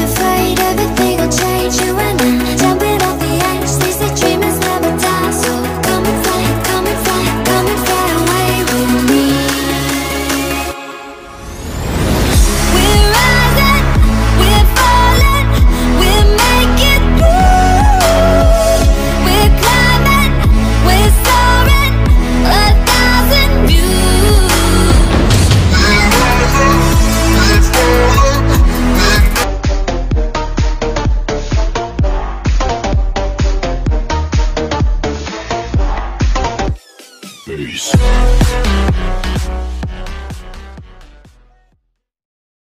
afraid everything will change. You and I, jumping off the edge. They say dreamers never die, so come and fly, come and fly, come and fly away with me. We're rising, we're falling, we're making through. We're climbing, we're soaring, 1,000 views. Peace.